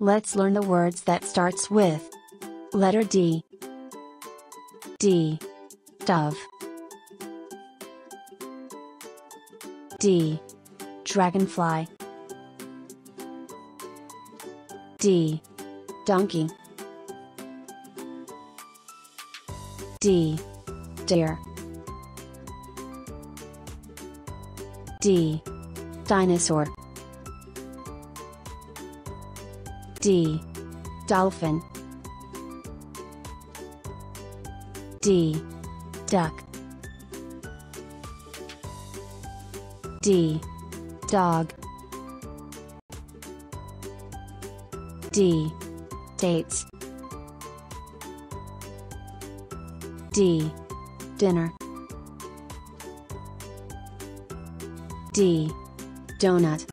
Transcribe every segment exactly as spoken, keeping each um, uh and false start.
Let's learn the words that starts with letter D. D. Dove. D. Dragonfly. D. Donkey. D. Deer. D. Dinosaur. D. Dolphin. D. Duck. D. Dog. D. Dates. D. Dinner. D. Donut.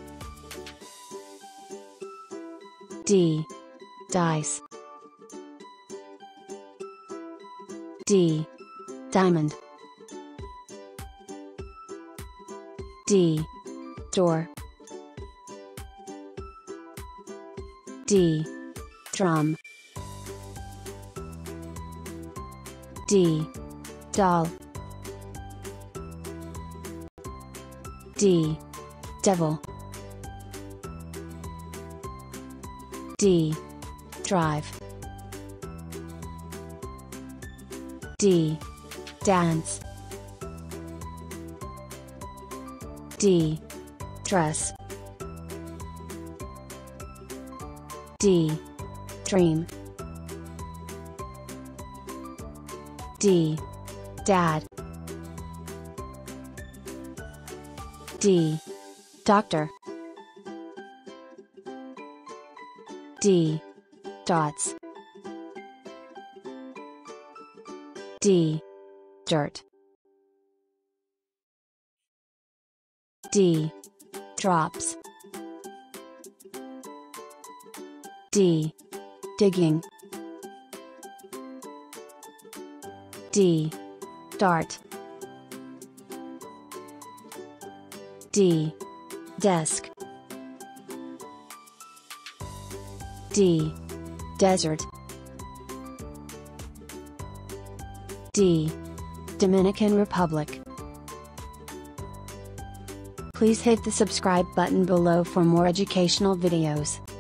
D. Dice. D. Diamond. D. Door. D. Drum. D. Doll. D. Devil. D. Drive. D. Dance. D. Dress. D. Dream. D. Dad. D. Doctor. D. Dots. D. Dirt. D. Drops. D. Digging. D. Dart. D. Desk. D. Desert. D. Dominican Republic. Please hit the subscribe button below for more educational videos.